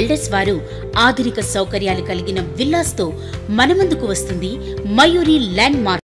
Builders వారు ఆధునిక సౌకర్యాలు కలిగిన విల్లాస్ తో మన ముందుకు వస్తుంది మయూరి ల్యాండ్ మార్క్.